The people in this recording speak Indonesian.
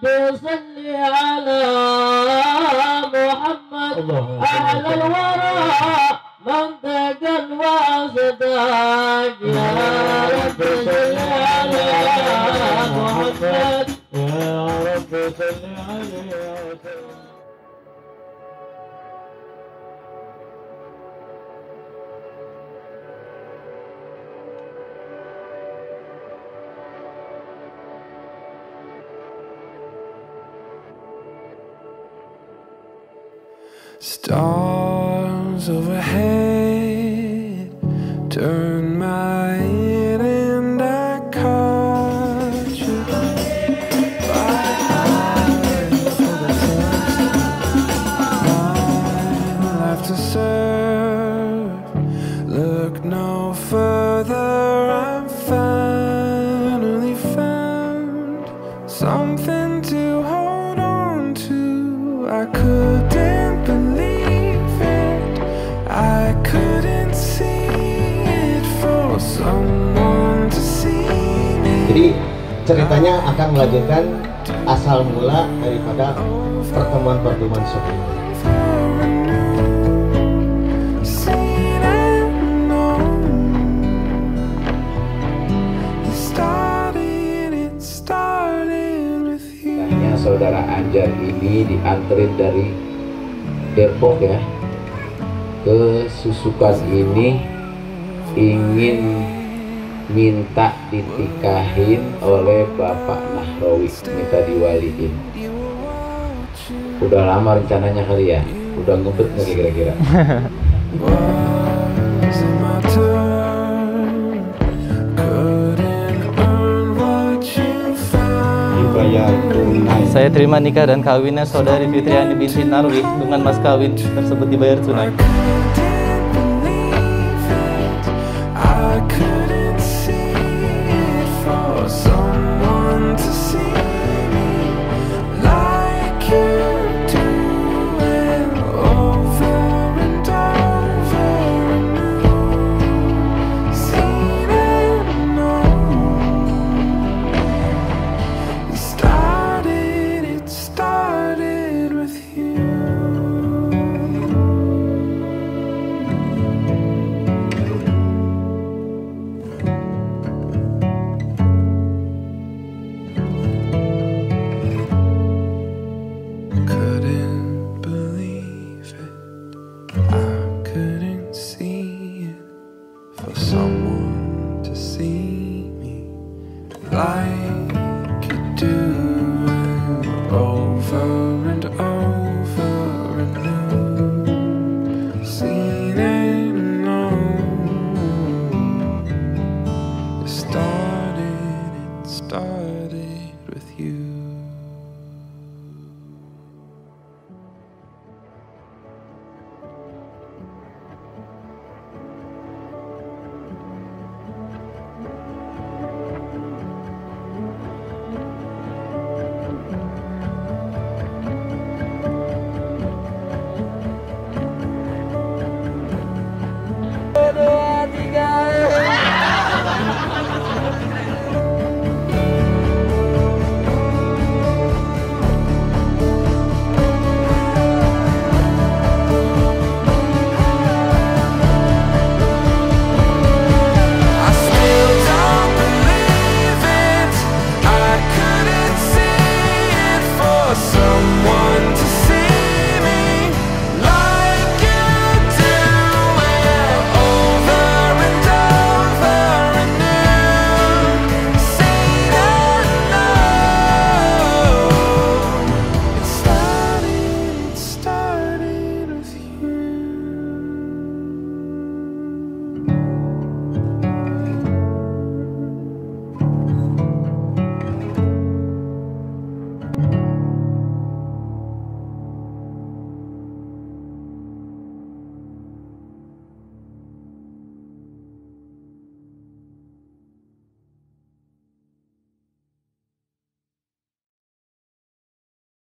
صل على محمد أهل الورى منطقا واسطاك يا رب صل على محمد يا رب صل عليه وسلم. Stars overhead turn my head and I caught you by eye for the first time. My life to serve, look no further, I'm finally found something to hold on to. I couldn't believe it, I couldn't see it for someone to see me. Jadi ceritanya akan melanjutkan asal mula daripada pertemuan-pertemuan Sovenir. Saudara Anjar ini dianterin dari Depok ya ke Susukan ini, ingin minta ditikahin oleh Bapak Nahrawi, minta diwaliin. Udah lama rencananya kali ya, udah ngebet nggak kira-kira? Saya terima nikah dan kawinnya saudari Fitriani binti Narwi dengan mas kawin tersebut dibayar tunai. Some